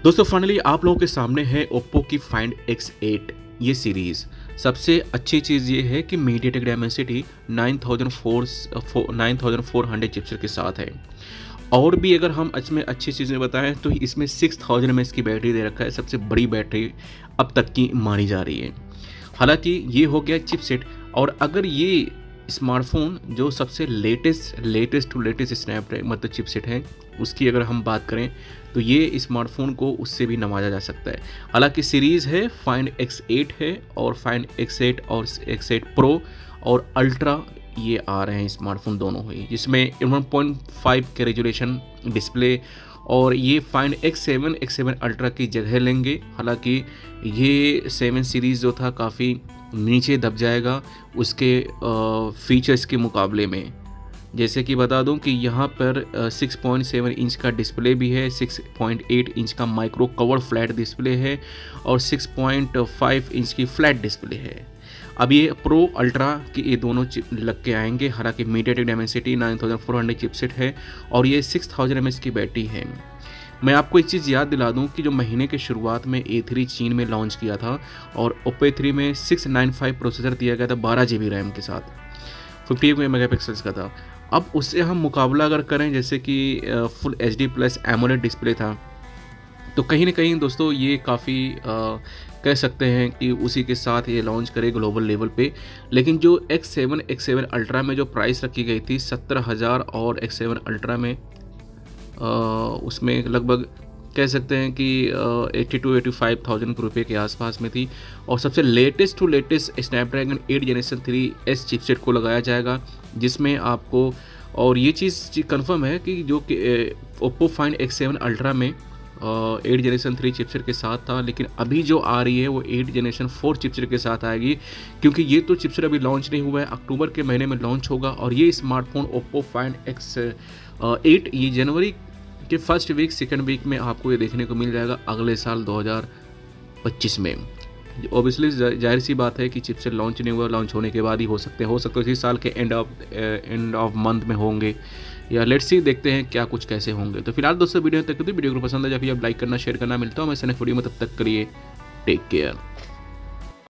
दोस्तों फाइनली आप लोगों के सामने है ओप्पो की फाइंड X8 ये सीरीज़। सबसे अच्छी चीज़ ये है कि मीडियाटेक डायमेंसिटी 9400 चिपसेट के साथ है। और भी अगर हम इसमें अच्छी चीज़ें बताएं तो इसमें 6000 mAh की बैटरी दे रखा है, सबसे बड़ी बैटरी अब तक की मानी जा रही है। हालांकि ये हो गया चिपसेट, और अगर ये स्मार्टफोन जो सबसे लेटेस्ट टू लेटेस्ट स्नैपड्रैगन मतलब चिपसेट है उसकी अगर हम बात करें तो ये स्मार्टफोन को उससे भी नवाजा जा सकता है। हालांकि सीरीज़ है फाइंड X8 है, और फाइंड X8 और X8 प्रो और अल्ट्रा ये आ रहे हैं स्मार्टफोन दोनों ही, जिसमें 1.5 के रेजोल्यूशन डिस्प्ले, और ये फाइंड X7 अल्ट्रा की जगह लेंगे। हालांकि ये 7 सीरीज़ जो था काफ़ी नीचे दब जाएगा उसके फीचर्स के मुकाबले में। जैसे कि बता दूं कि यहाँ पर 6.7 इंच का डिस्प्ले भी है, 6.8 इंच का माइक्रो कवर फ्लैट डिस्प्ले है, और 6.5 इंच की फ्लैट डिस्प्ले है। अब ये प्रो अल्ट्रा की ये दोनों चिप लग के आएंगे। हालांकि मीडियाटेक डायमेंसिटी 9400 चिपसेट है और ये 6000 mAh की बैटरी है। मैं आपको एक चीज़ याद दिला दूं कि जो महीने के शुरुआत में A3 चीन में लॉन्च किया था और ओप्पो A3 में 695 प्रोसेसर दिया गया था 12 GB रैम के साथ, 58 मेगापिक्सल्स का था। अब उससे हम मुकाबला अगर करें जैसे कि फुल HD+ एमोलेड डिस्प्ले था, तो कहीं ना कहीं दोस्तों ये काफ़ी कह सकते हैं कि उसी के साथ ये लॉन्च करे ग्लोबल लेवल पे। लेकिन जो X7 अल्ट्रा में जो प्राइस रखी गई थी 17,000 और X7 अल्ट्रा में उसमें लगभग कह सकते हैं कि 82-85,000 रुपये के आसपास में थी, और सबसे latest to latest Snapdragon 8 generation 3S chipset को लगाया जाएगा, जिसमें आपको और ये चीज़ कंफर्म है कि जो कि ओप्पो फाइंड X7 अल्ट्रा में 8 जनरेशन 3 चिपसेट के साथ था, लेकिन अभी जो आ रही है वो 8 जनरेशन 4 चिपसेट के साथ आएगी, क्योंकि ये तो चिपसेट अभी लॉन्च नहीं हुआ है, अक्टूबर के महीने में लॉन्च होगा। और ये स्मार्टफोन ओप्पो फाइंड X8 ये जनवरी के फर्स्ट वीक सेकेंड वीक में आपको ये देखने को मिल जाएगा अगले साल 2025 में। ऑब्वियसली जाहिर सी बात है कि चिपसेट लॉन्च नहीं हुआ, लॉन्च होने के बाद ही हो सकते हैं इसी साल के एंड ऑफ मंथ में होंगे, या लेट्स सी देखते हैं क्या कुछ कैसे होंगे। तो फिलहाल दोस्तों वीडियो तक वीडियो को पसंद है या फिर आप लाइक करना शेयर करना। मिलता हूँ मैं नेक्स्ट वीडियो में, तब तक के लिए टेक केयर।